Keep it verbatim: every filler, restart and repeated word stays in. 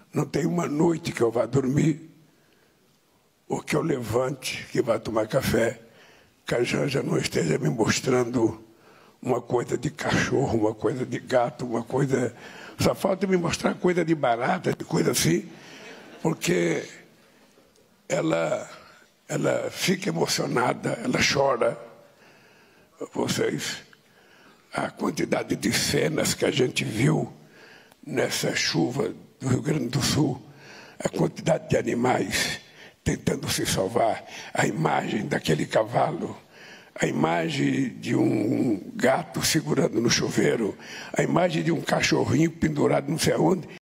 Não tem uma noite que eu vá dormir, ou que eu levante, que vá tomar café, que a Janja não esteja me mostrando uma coisa de cachorro, uma coisa de gato, uma coisa... Só falta me mostrar coisa de barata, de coisa assim, porque ela, ela fica emocionada, ela chora. Vocês, a quantidade de cenas que a gente viu nessa chuva do Rio Grande do Sul, a quantidade de animais tentando se salvar, a imagem daquele cavalo, a imagem de um gato segurando no chuveiro, a imagem de um cachorrinho pendurado não sei aonde.